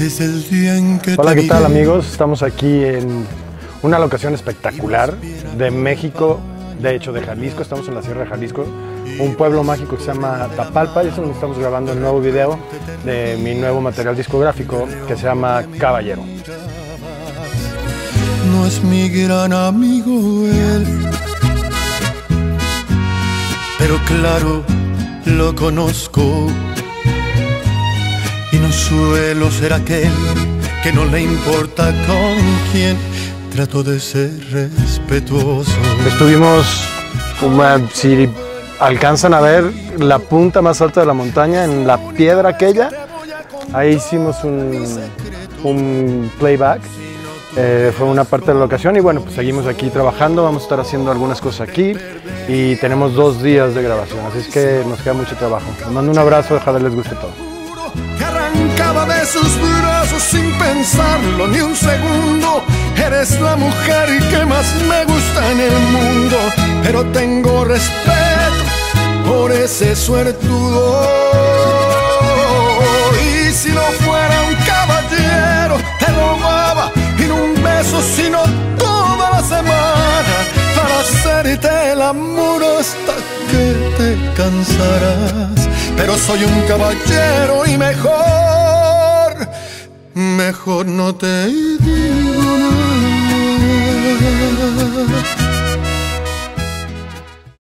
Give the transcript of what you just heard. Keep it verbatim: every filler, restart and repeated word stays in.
desde el día en que Hola, te ¿qué tal, miré. amigos? Estamos aquí en una locación espectacular de México, de hecho de Jalisco. Estamos en la Sierra de Jalisco, un pueblo mágico que se llama Tapalpa, y es donde estamos grabando el nuevo video de mi nuevo material discográfico que se llama Caballero. No es mi gran amigo él, pero claro, lo conozco. Y no suelo ser aquel que no le importa con quién. Trato de ser respetuoso. Estuvimos, uma- si alcanzan a ver, la punta más alta de la montaña, en la piedra aquella. Ahí hicimos un, un playback. Eh, fue una parte de la locación y bueno, pues seguimos aquí trabajando. Vamos a estar haciendo algunas cosas aquí y tenemos dos días de grabación, así es que nos queda mucho trabajo. Les mando un abrazo, ojalá les guste todo. Que arrancaba de sus brazos sin pensarlo ni un segundo. Eres la mujer que más me gusta en el mundo, pero tengo respeto por ese suertudo. Y si no fuera un caballero, te robaba y no un beso, sino toda la semana para hacerte el amor hasta que te cansarás. Pero soy un caballero y mejor, mejor no te digo nada.